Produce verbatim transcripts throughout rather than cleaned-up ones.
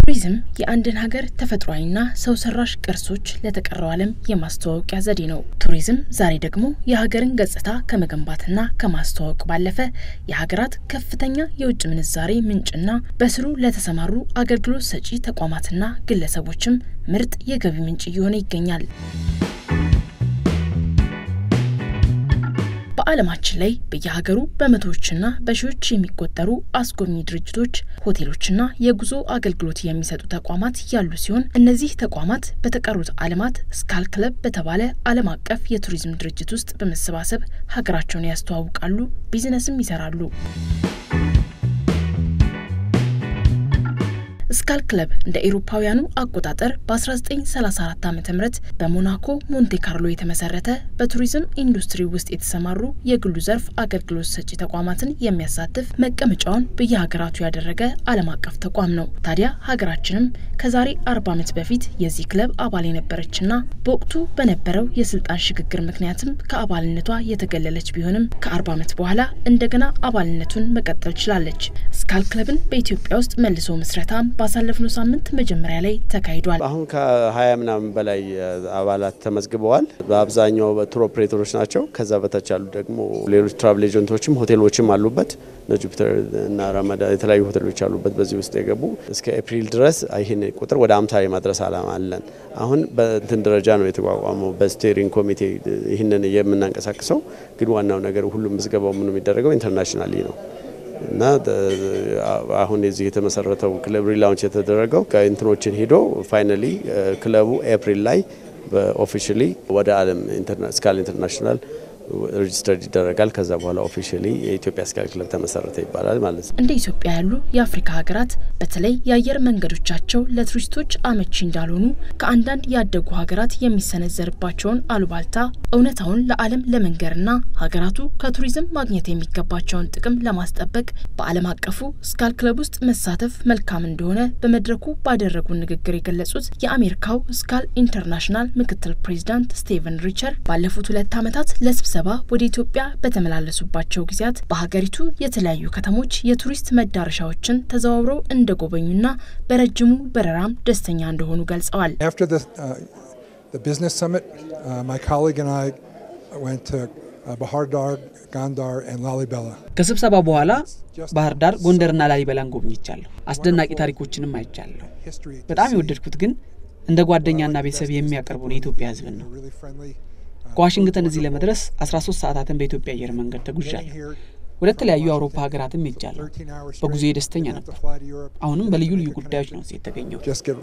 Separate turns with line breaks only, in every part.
ቱሪዝም የአንድን ሀገር ተፈጥሯዊና ሰው ሰራሽ ቅርሶች ለተቀረው ዓለም የማስተዋወቂያ ዘዴ ነው። ቱሪዝም ዛሬ ደግሞ የሀገርን ገጽታ ከመገንባትና ከማስተዋወቅ ባለፈ የሀገራት ከፍተኛ የውጭ ምንዛሬ ምንጭና በስሩ ለተሰማሩ አገልግሎት ሰጪ ተቋማትና ግለሰቦችም ምርጥ የገቢ ምንጭ እየሆነ ይገኛል። በዓለማችን ላይ በየሀገሩ በመቶዎችና በሺዎች የሚቆጠሩ አስጎብኚ ድርጅቶች፣ ሆቴሎችና የጉዞ አገልግሎት የሚሰጡ ተቋማት ያሉ ሲሆን እነዚህ ተቋማት በተቀሩት ዓለማት ስካል ክለብ በተባለ ዓለም አቀፍ የቱሪዝም ድርጅት ውስጥ በመሰባሰብ ሀገራቸውን ያስተዋውቃሉ፣ ቢዝነስም ይሰራሉ። ስካል ክለብ እንደ አውሮፓውያኑ አቆጣጠር በ1934 ዓመተ ምህረት በሞናኮ ሞንቴ ካርሎ የተመሰረተ በቱሪዝም ኢንዱስትሪ ውስጥ የተሰማሩ የግሉ ዘርፍ አገልግሎት ሰጪ ተቋማትን የሚያሳትፍ መቀመጫውን በየሀገራቱ ያደረገ ዓለም አቀፍ ተቋም ነው። ታዲያ ሀገራችንም ከዛሬ አርባ ዓመት በፊት የዚህ ክለብ አባል የነበረችና በወቅቱ በነበረው የስልጣን ሽግግር ምክንያትም ከአባልነቷ የተገለለች ቢሆንም ከአርባ ዓመት በኋላ እንደገና አባልነቱን መቀጠል ችላለች። ስካል ክለብን በኢትዮጵያ ውስጥ መልሶ መስረታም ባሳለፍነው ሳምንት መጀመሪያ ላይ ተካሂዷል።
አሁን ከ20 ምናምን በላይ አባላት ተመዝግበዋል። በአብዛኛው በቱር ኦፕሬተሮች ናቸው። ከዛ በታች ያሉ ደግሞ ሌሎች ትራቭል ኤጀንቶችም ሆቴሎችም አሉበት። ጁፒተር እና ራማዳ የተለያዩ ሆቴሎች አሉበት። በዚህ ውስጥ የገቡ እስከ ኤፕሪል ድረስ ይሄን ቁጥር ወደ ሃምሳ የማድረስ አላማ አለን። አሁን በእንትን ደረጃ ነው የተቋቋመው በስቴሪንግ ኮሚቴ ይሄንን የምናንቀሳቅሰው። ግን ዋናው ነገር ሁሉም ምዝገባው ምን የሚደረገው ኢንተርናሽናሊ ነው እና አሁን እዚህ የተመሰረተው ክለብ ሪላውንች የተደረገው ከኢንትሮችን ሄዶ ፋይናሊ ክለቡ ኤፕሪል ላይ በኦፊሻሊ ወደ ዓለም ስካል ኢንተርናሽናል ሬጂስተር ይደረጋል። ከዛ በኋላ ኦፊሻሊ የኢትዮጵያ ስካል ክለብ ተመሰረተ ይባላል ማለት ነው።
እንደ ኢትዮጵያ ያሉ የአፍሪካ ሀገራት በተለይ የአየር መንገዶቻቸው ለቱሪስቶች አመቺ እንዳልሆኑ ከአንዳንድ ያደጉ ሀገራት የሚሰነዘርባቸውን አሉባልታ እውነታውን ለዓለም ለመንገርና ሀገራቱ ከቱሪዝም ማግኘት የሚገባቸውን ጥቅም ለማስጠበቅ በዓለም አቀፉ ስካል ክለብ ውስጥ መሳተፍ መልካም እንደሆነ በመድረኩ ባደረጉ ንግግር የገለጹት የአሜሪካው ስካል ኢንተርናሽናል ምክትል ፕሬዚዳንት ስቲቨን ሪቸር ባለፉት ሁለት ዓመታት ለስብሰባ ወደ ኢትዮጵያ በተመላለሱባቸው ጊዜያት በሀገሪቱ የተለያዩ ከተሞች የቱሪስት መዳረሻዎችን ተዘዋውረው እንደጎበኙና በረጅሙ በረራም ደስተኛ እንደሆኑ ገልጸዋል።
After the uh, the business summit, uh, my colleague and I went to uh, Bahar Dar, Gondar and Lalibela.
ከስብሰባው በኋላ ባህር ዳር፣ ጎንደርና ላሊበላን ጎብኝቻለሁ። አስደናቂ ታሪኮችንም አይቻለሁ። በጣም የወደድኩት ግን እንደ ጓደኛና ቤተሰብ የሚያቀርቡን የኢትዮጵያ ሕዝብ ነው። ከዋሽንግተን እዚህ ለመድረስ አስራ ሶስት ሰዓታትን በኢትዮጵያ አየር መንገድ ተጉዣለሁ። ወደ ተለያዩ አውሮፓ ሀገራትም ሄጃለሁ። በጉዞዬ ደስተኛ ነበር። አሁንም በልዩ ልዩ ጉዳዮች ነው እዚህ የተገኘሁት።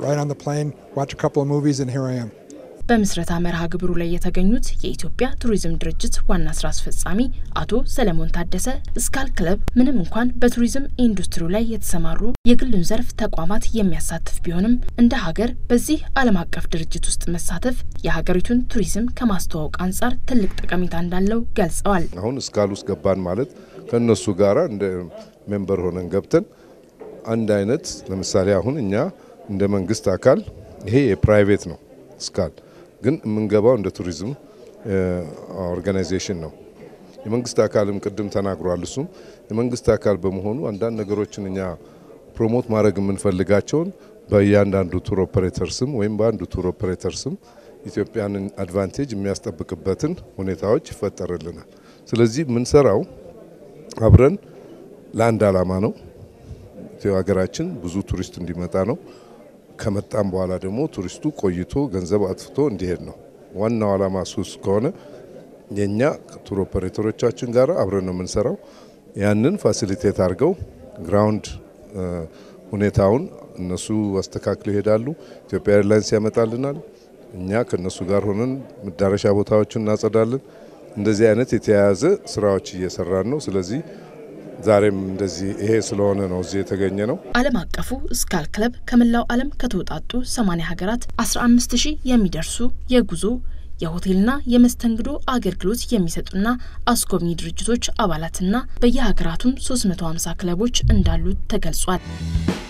በምስረታ መርሃ ግብሩ ላይ የተገኙት የኢትዮጵያ ቱሪዝም ድርጅት ዋና ስራ አስፈጻሚ አቶ ሰለሞን ታደሰ ስካል ክለብ ምንም እንኳን በቱሪዝም ኢንዱስትሪው ላይ የተሰማሩ የግሉን ዘርፍ ተቋማት የሚያሳትፍ ቢሆንም እንደ ሀገር በዚህ ዓለም አቀፍ ድርጅት ውስጥ መሳተፍ የሀገሪቱን ቱሪዝም ከማስተዋወቅ አንጻር ትልቅ ጠቀሜታ እንዳለው ገልጸዋል።
አሁን ስካል ውስጥ ገባን ማለት ከነሱ ጋራ እንደ ሜምበር ሆነን ገብተን አንድ አይነት ለምሳሌ አሁን እኛ እንደ መንግስት አካል ይሄ የፕራይቬት ነው ስካል ግን መንገባው እንደ ቱሪዝም ኦርጋናይዜሽን ነው። የመንግስት አካልም ቅድም ተናግሯል። እሱ የመንግስት አካል በመሆኑ አንዳንድ ነገሮችን እኛ ፕሮሞት ማድረግ የምንፈልጋቸውን በእያንዳንዱ ቱር ኦፕሬተር ስም ወይም በአንዱ ቱር ኦፕሬተር ስም ኢትዮጵያንን አድቫንቴጅ የሚያስጠብቅበትን ሁኔታዎች ይፈጠርልናል። ስለዚህ የምንሰራው አብረን ለአንድ ዓላማ ነው። ሀገራችን ብዙ ቱሪስት እንዲመጣ ነው። ከመጣም በኋላ ደግሞ ቱሪስቱ ቆይቶ ገንዘብ አጥፍቶ እንዲሄድ ነው። ዋናው ዓላማ ሱስ ከሆነ የኛ ቱር ኦፕሬተሮቻችን ጋር አብረን ነው የምንሰራው። ያንን ፋሲሊቴት አድርገው ግራውንድ ሁኔታውን እነሱ አስተካክለው ይሄዳሉ። ኢትዮጵያ ኤርላይንስ ያመጣልናል። እኛ ከነሱ ጋር ሆነን መዳረሻ ቦታዎችን እናጸዳለን። እንደዚህ አይነት የተያያዘ ስራዎች እየሰራን ነው። ስለዚህ ዛሬም እንደዚህ ይሄ ስለሆነ ነው እዚህ የተገኘ ነው።
ዓለም አቀፉ ስካል ክለብ ከመላው ዓለም ከተወጣጡ ሰማንያ ሀገራት አስራ አምስት ሺህ የሚደርሱ የጉዞ የሆቴልና የመስተንግዶ አገልግሎት የሚሰጡና አስጎብኚ ድርጅቶች አባላትና በየሀገራቱም ሶስት መቶ ሃምሳ ክለቦች እንዳሉ ተገልጿል።